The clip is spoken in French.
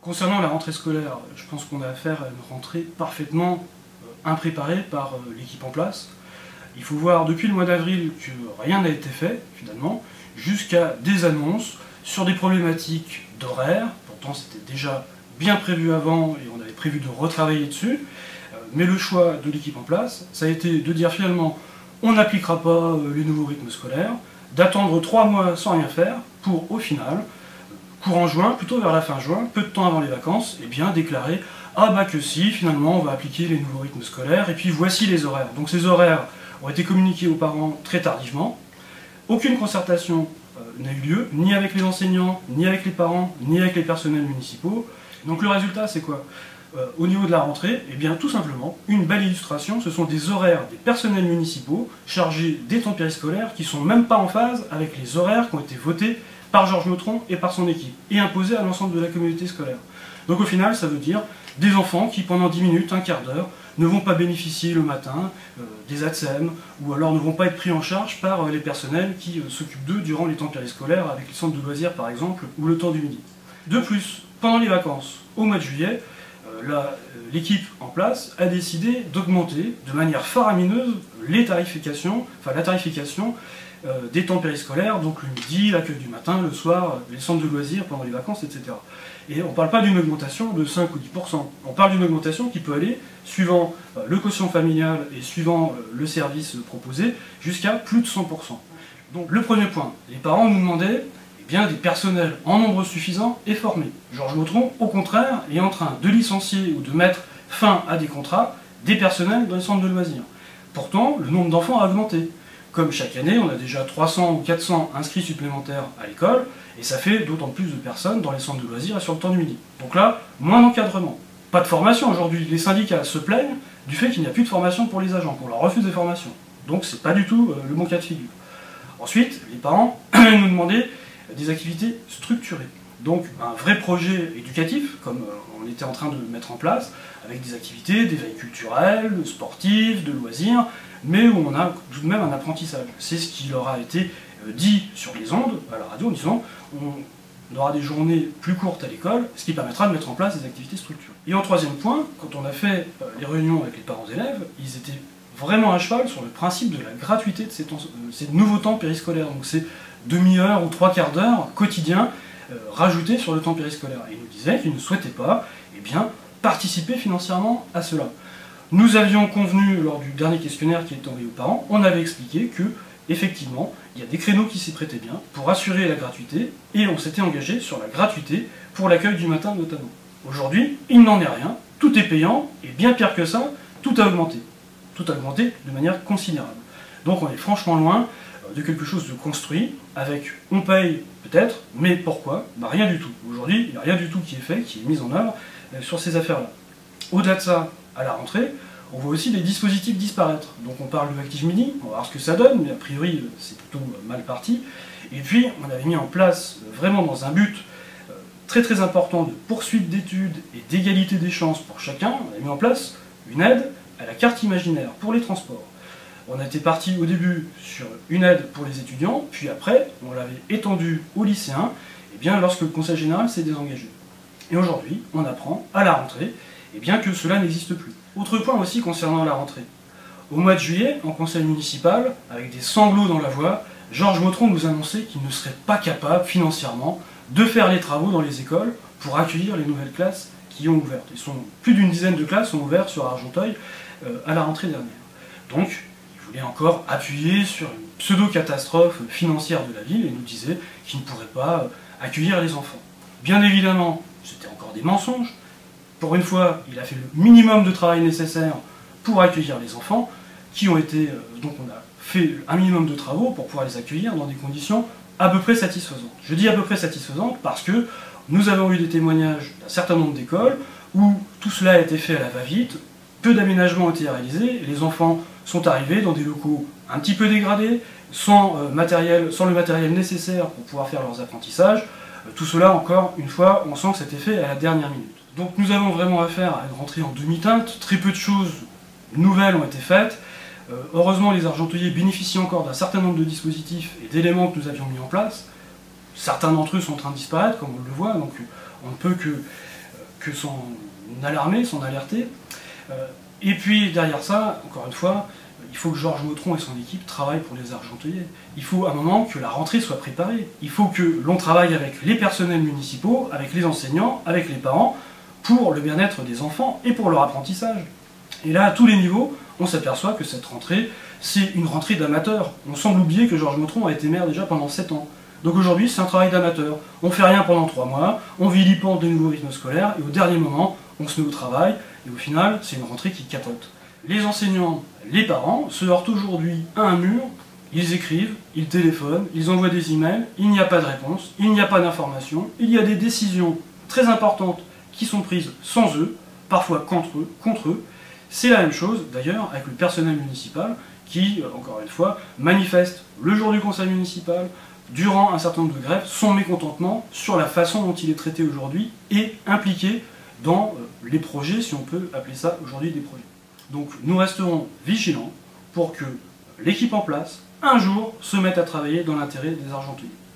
Concernant la rentrée scolaire, je pense qu'on a affaire à une rentrée parfaitement impréparée par l'équipe en place. Il faut voir depuis le mois d'avril que rien n'a été fait, finalement, jusqu'à des annonces sur des problématiques d'horaire. Pourtant, c'était déjà bien prévu avant et on avait prévu de retravailler dessus. Mais le choix de l'équipe en place, ça a été de dire finalement on n'appliquera pas les nouveaux rythmes scolaires, d'attendre 3 mois sans rien faire pour, au final, courant juin, plutôt vers la fin juin, peu de temps avant les vacances, et bien déclarer « Ah bah que si, finalement on va appliquer les nouveaux rythmes scolaires, et puis voici les horaires ». Donc ces horaires ont été communiqués aux parents très tardivement. Aucune concertation n'a eu lieu, ni avec les enseignants, ni avec les parents, ni avec les personnels municipaux. Donc le résultat c'est quoi ? Au niveau de la rentrée, eh bien tout simplement, une belle illustration, ce sont des horaires des personnels municipaux chargés des temps périscolaires qui ne sont même pas en phase avec les horaires qui ont été votés par Georges Meutron et par son équipe, et imposés à l'ensemble de la communauté scolaire. Donc au final, ça veut dire des enfants qui, pendant 10 minutes, un quart d'heure, ne vont pas bénéficier le matin des ATSEM, ou alors ne vont pas être pris en charge par les personnels qui s'occupent d'eux durant les temps périscolaires, avec les centres de loisirs par exemple, ou le temps du midi. De plus, pendant les vacances, au mois de juillet, l'équipe en place a décidé d'augmenter de manière faramineuse la tarification des temps périscolaires, donc le midi, l'accueil du matin, le soir, les centres de loisirs pendant les vacances, etc. Et on ne parle pas d'une augmentation de 5 ou 10%, on parle d'une augmentation qui peut aller, suivant le quotient familial et suivant le service proposé, jusqu'à plus de 100%. Donc le premier point, les parents nous demandaient bien des personnels en nombre suffisant et formés. Georges Meutron, au contraire, est en train de licencier ou de mettre fin à des contrats des personnels dans les centres de loisirs. Pourtant, le nombre d'enfants a augmenté. Comme chaque année, on a déjà 300 ou 400 inscrits supplémentaires à l'école, et ça fait d'autant plus de personnes dans les centres de loisirs et sur le temps du midi. Donc là, moins d'encadrement. Pas de formation aujourd'hui. Les syndicats se plaignent du fait qu'il n'y a plus de formation pour les agents, qu'on leur refuse des formations. Donc c'est pas du tout le bon cas de figure. Ensuite, les parents nous demandaient des activités structurées. Donc un vrai projet éducatif, comme on était en train de mettre en place, avec des activités, des veilles culturelles, sportives, de loisirs, mais où on a tout de même un apprentissage. C'est ce qui leur a été dit sur les ondes, à la radio, en disant on aura des journées plus courtes à l'école, ce qui permettra de mettre en place des activités structurées. Et en troisième point, quand on a fait les réunions avec les parents élèves, ils étaient vraiment à cheval sur le principe de la gratuité de ces nouveaux temps périscolaires. Donc c'est demi-heure ou 3/4 d'heure quotidien rajoutés sur le temps périscolaire. Et ils nous disaient qu'ils ne souhaitaient pas participer financièrement à cela. Nous avions convenu, lors du dernier questionnaire qui a été envoyé aux parents, on avait expliqué que, effectivement, il y a des créneaux qui s'y prêtaient bien pour assurer la gratuité, et on s'était engagé sur la gratuité pour l'accueil du matin notamment. Aujourd'hui, il n'en est rien, tout est payant, et bien pire que ça, tout a augmenté. Tout a augmenté de manière considérable. Donc on est franchement loin de quelque chose de construit, avec on paye peut-être, mais pourquoi? Rien du tout. Aujourd'hui, il n'y a rien du tout qui est fait, qui est mis en œuvre sur ces affaires-là. Au-delà de ça, à la rentrée, on voit aussi des dispositifs disparaître. Donc on parle de Active Midi, on va voir ce que ça donne, mais a priori c'est plutôt mal parti. Et puis on avait mis en place, vraiment dans un but très très important de poursuite d'études et d'égalité des chances pour chacun, on a mis en place une aide à la carte imaginaire pour les transports. On a été parti au début sur une aide pour les étudiants, puis après, on l'avait étendue aux lycéens, et bien lorsque le Conseil général s'est désengagé. Et aujourd'hui, on apprend, à la rentrée, que cela n'existe plus. Autre point aussi concernant la rentrée. Au mois de juillet, en conseil municipal, avec des sanglots dans la voix, Georges Meutron nous annonçait qu'il ne serait pas capable, financièrement, de faire les travaux dans les écoles pour accueillir les nouvelles classes qui ont ouvert. Plus d'une dizaine de classes ont ouvert sur Argenteuil à la rentrée dernière. Donc, il voulait encore appuyer sur une pseudo-catastrophe financière de la ville et nous disait qu'il ne pourrait pas accueillir les enfants. Bien évidemment, c'était encore des mensonges. Pour une fois, il a fait le minimum de travail nécessaire pour accueillir les enfants, qui ont été... donc on a fait un minimum de travaux pour pouvoir les accueillir dans des conditions à peu près satisfaisantes. Je dis à peu près satisfaisantes parce que nous avons eu des témoignages d'un certain nombre d'écoles où tout cela a été fait à la va-vite, peu d'aménagements ont été réalisés, et les enfants sont arrivés dans des locaux un petit peu dégradés, sans le matériel nécessaire pour pouvoir faire leurs apprentissages. Tout cela, encore une fois, on sent que c'était fait à la dernière minute. Donc nous avons vraiment affaire à une rentrée en demi-teinte, très peu de choses nouvelles ont été faites. Heureusement, les Argenteuillais bénéficient encore d'un certain nombre de dispositifs et d'éléments que nous avions mis en place. Certains d'entre eux sont en train de disparaître, comme on le voit, donc on ne peut que que s'en alarmer, s'en alerter. Et puis derrière ça, encore une fois, il faut que Georges Mautron et son équipe travaillent pour les Argenteuillais. Il faut à un moment que la rentrée soit préparée. Il faut que l'on travaille avec les personnels municipaux, avec les enseignants, avec les parents, pour le bien-être des enfants et pour leur apprentissage. Et là, à tous les niveaux, on s'aperçoit que cette rentrée, c'est une rentrée d'amateurs. On semble oublier que Georges Mautron a été maire déjà pendant 7 ans. Donc aujourd'hui, c'est un travail d'amateur. On fait rien pendant 3 mois, on vilipende des nouveaux rythmes scolaires, et au dernier moment, on se met au travail, et au final, c'est une rentrée qui capote. Les enseignants, les parents se heurtent aujourd'hui à un mur, ils écrivent, ils téléphonent, ils envoient des emails, il n'y a pas de réponse, il n'y a pas d'information, il y a des décisions très importantes qui sont prises sans eux, parfois contre eux. C'est la même chose d'ailleurs avec le personnel municipal qui, encore une fois, manifeste le jour du conseil municipal, durant un certain nombre de grèves, son mécontentement sur la façon dont il est traité aujourd'hui et impliqué dans les projets, si on peut appeler ça aujourd'hui des projets. Donc nous resterons vigilants pour que l'équipe en place, un jour, se mette à travailler dans l'intérêt des Argenteuillais.